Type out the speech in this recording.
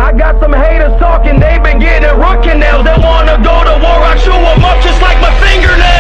I got some haters talking, they've been getting root canals. They wanna go to war, I chew them up just like my fingernails.